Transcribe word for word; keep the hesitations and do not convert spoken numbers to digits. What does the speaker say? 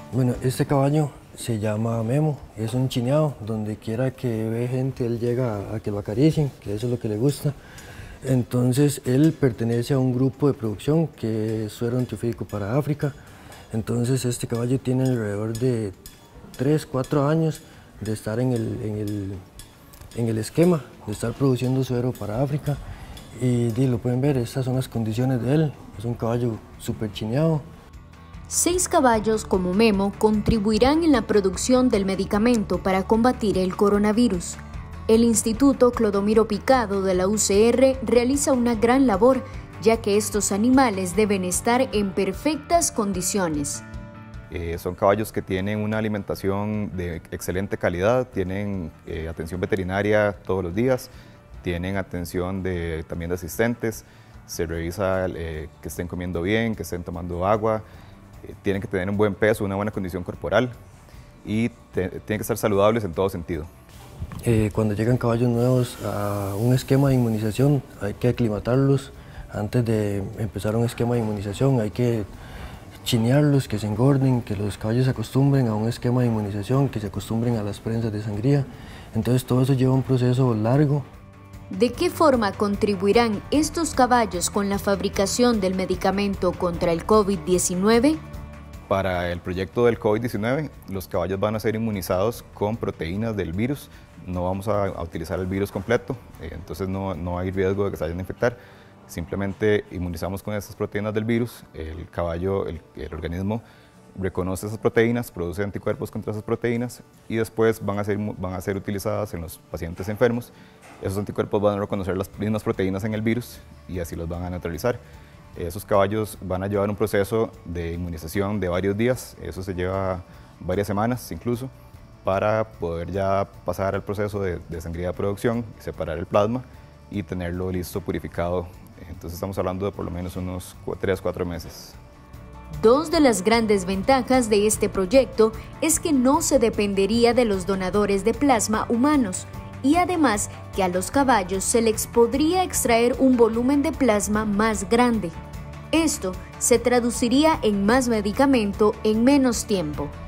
Bueno, este caballo se llama Memo, es un chineado, donde quiera que ve gente él llega a que lo acaricien, que eso es lo que le gusta. Entonces él pertenece a un grupo de producción que es suero antiofídico para África. Entonces este caballo tiene alrededor de tres, cuatro años de estar en el, en el, en el esquema, de estar produciendo suero para África. Y, y lo pueden ver, estas son las condiciones de él, es un caballo súper chineado. Seis caballos como Memo contribuirán en la producción del medicamento para combatir el coronavirus. El Instituto Clodomiro Picado de la U C R realiza una gran labor, ya que estos animales deben estar en perfectas condiciones. Eh, son caballos que tienen una alimentación de excelente calidad, tienen eh, atención veterinaria todos los días, tienen atención de, también de asistentes, se revisa eh, que estén comiendo bien, que estén tomando agua, eh, tienen que tener un buen peso, una buena condición corporal y te, tienen que estar saludables en todo sentido. Eh, cuando llegan caballos nuevos a un esquema de inmunización hay que aclimatarlos antes de empezar un esquema de inmunización, hay que chinearlos, que se engorden, que los caballos se acostumbren a un esquema de inmunización, que se acostumbren a las prensas de sangría. Entonces todo eso lleva un proceso largo. ¿De qué forma contribuirán estos caballos con la fabricación del medicamento contra el COVID diecinueve? Para el proyecto del COVID diecinueve, los caballos van a ser inmunizados con proteínas del virus. No vamos a, a utilizar el virus completo, eh, entonces no, no hay riesgo de que se vayan a infectar. Simplemente inmunizamos con esas proteínas del virus, el caballo, el, el organismo reconoce esas proteínas, produce anticuerpos contra esas proteínas y después van a, ser, van a ser utilizadas en los pacientes enfermos. Esos anticuerpos van a reconocer las mismas proteínas en el virus y así los van a neutralizar. Esos caballos van a llevar un proceso de inmunización de varios días, eso se lleva varias semanas incluso, para poder ya pasar al proceso de, de sangría de producción, separar el plasma y tenerlo listo, purificado. Entonces estamos hablando de por lo menos unos tres, cuatro meses. Dos de las grandes ventajas de este proyecto es que no se dependería de los donadores de plasma humanos y además que a los caballos se les podría extraer un volumen de plasma más grande. Esto se traduciría en más medicamento en menos tiempo.